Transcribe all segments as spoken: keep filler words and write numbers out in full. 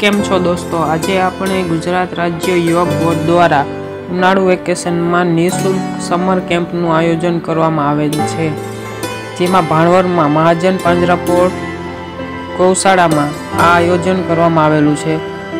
केम छो दोस्तों। आज आपणे गुजरात राज्य योग बोर्ड द्वारा उनाळु वेकेशन में निःशुल्क समर केम्पनु आयोजन करवामां आवेल छे, जेमां भाणवरमां महाजन પાંજરાપોળ गौशाळामां आ आयोजन करवामां आवेलुं छे।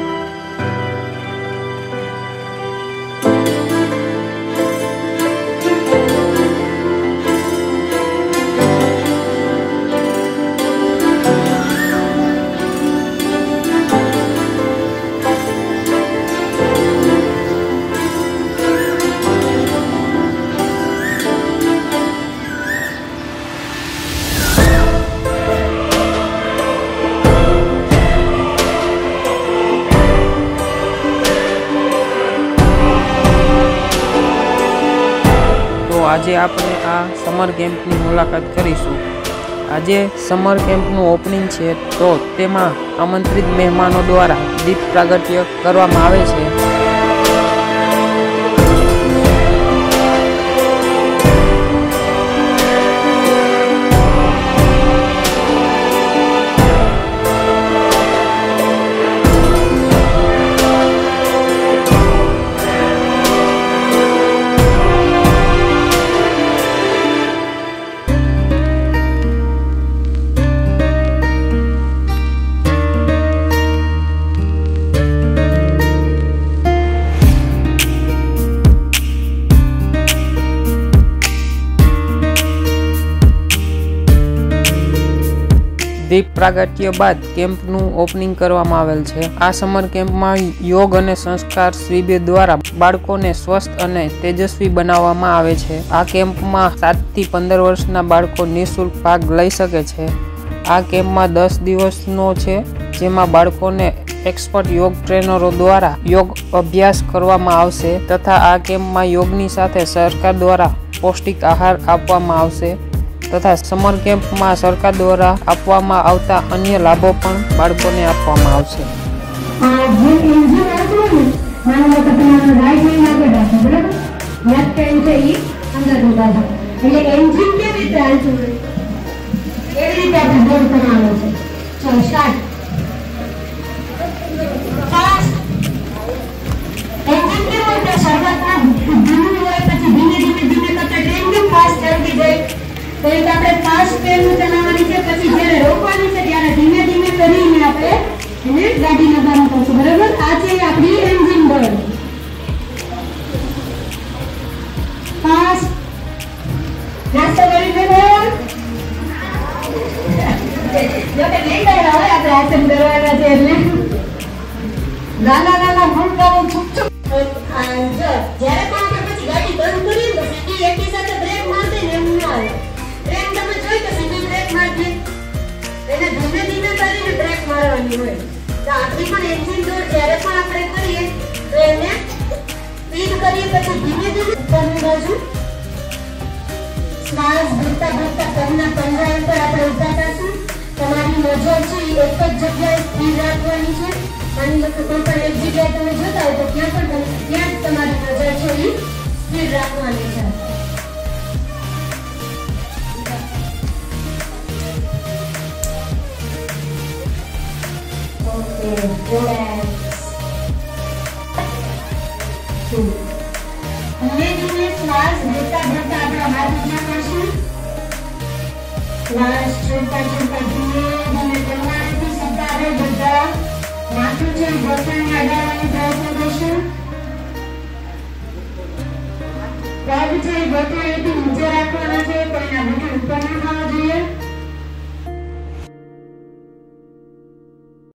आज आपणे आ समर केम्पनी मुलाकात करीशुं। आज समर केम्पनुं ओपनिंग छे, तो तेमां आमंत्रित मेहमानों द्वारा दीप प्रागट्य करवामां आवे छे। दीप प्रागट्य बाद केम्पनु ओपनिंग करवामां आवेल छे। आ समर केम्पमां योग अने संस्कार शिबिर द्वारा बाळकोने स्वस्थ अने तेजस्वी बनाववामां आवे छे। आ केम्पमां सात थी पंदर वर्षना बाळको निःशुल्क भाग लई शके छे। आ केम्पमां दस दिवसनो छे, जेमां बाळकोने एक्सपर्ट योग ट्रेनरो द्वारा योग अभ्यास करवामां आवशे तथा आ केम्पमां योगनी साथे सरकार द्वारा पौष्टिक आहार आपवामां आवशे तथा समर केम्प में सरकार द्वारा आपवामां आवता अन्य लाभों पण बाळकोने आपवामां आवशे। तो एक આપણે ફાસ્ટ પેનું ચલાવવાની છે, પછી જ્યારે રોકવાની છે ત્યારે ધીમે ધીમે કરીને આપણે એને ગાડીને બંધ કરશું, બરાબર। આ છે આપણી એન્જિન બળ। ફાસ્ટ નાસ્તો કરી લેવો, જો કે નહીં થાય હવે આપણે આસન કરવાના છે એટલે નાના નાના ભૂલકાઓ છુપ છુપ જો જ્યારે પણ આપણે પછી ગાડી બંધ કરીએ તો સીધી એકી સાથે બ્રેક મારते ને એમ ના આવે। ब्रेक તમે જોઈ તો સીધી બ્રેક મારજે, એને ધીમે ધીમે કરીને બ્રેક મારવાની હોય। તો આપણી પણ એન્જિન દોર જ્યારે પણ આપણે કરીએ તો એને સ્પીડ કરીએ પછી ધીમે ધીમે ઉપરની બાજુ શ્વાસ ભરતા ભરતા પગના પંજા ઉપર આપણે ઉભા થશું। તમારી નજર છે એક જ જગ્યાએ સ્થિર રાખવાની છે। માની લો કે કોઈ પણ એક જગ્યાએ તમે જોતા હોય તો ત્યાં પણ ત્યાં જ તમારી નજર છે એ સ્થિર રાખવાની છે। धीमे श्वास लेता भरता अपना हाथ ऊंचा करशुं। श्वास छोड़ता छोड़ता धीमे धीमे कमराથી સીધા આવે બધા માથું છે ઘૂંટણને અડાડવાનો પ્રયત્ન કરશું। પગ છે ઘૂંટણથી નીચે રાખવાના છે, કોઈના ઘૂંટણ ઉપર ન થવા જોઈએ।